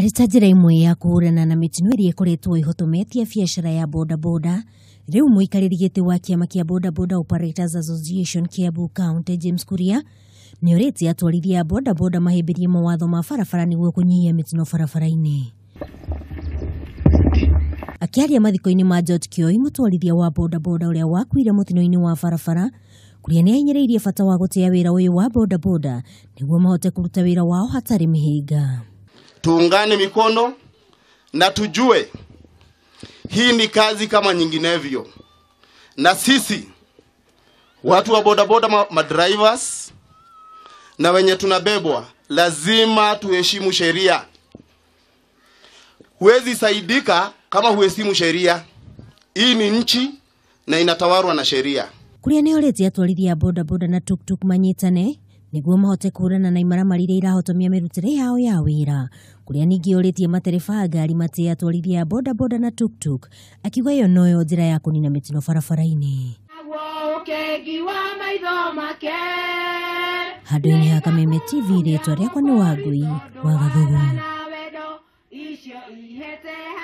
Arĩ ta njĩra ĩmwe ya kũhũrana na mĩtino ĩrĩa ĩkoretwo ĩhotometie biacara ya bodaboda, rĩu mũikarĩri gĩtĩ wa kĩama kĩa Bodaboda Operators Association Kiambu County James Kuria nĩ orĩtie atwarithia a bodaboda mahĩmbĩrie mawatho ma barabara nĩguo kũnyihia mĩtino barabara-inĩ. Akĩaria mathiko-inĩ ma George Kioi, mũtwarithia wa bodaboda ũrĩa wakuire mũtino-inĩ wa barabara, Kuria nĩ ahinyĩrĩirie bata wa gũtĩa wĩra ũyũ wa bodaboda nĩguo mahote kũruta wĩra wao hatarĩ mĩhĩnga. Tuungane mikono na tujue hii ni kazi kama nyinginevyo, na sisi watu wa bodaboda madrivers na wenye tunabebwa lazima tuheshimu sheria. Huwezi saidika kama huheshimu sheria. Hii ni nchi na inatawarwa na sheria. Kuria nĩ orĩtie atwarithia a bodaboda na tuktuk manyitane nĩguo mahote kũhũrana na imaramari iria irahotomia mĩrutĩre yao ya wĩra. Kuria ningĩ orĩtie matereba a ngari matĩe atwarithia a bodaboda na tuktuk, akiuga ĩyo noyo njĩra ya kũnina mĩtino barabara-inĩ. Handũ-inĩ ha Kameme TV, rĩtwa rĩakwa nĩ Wangui wa Gathugu.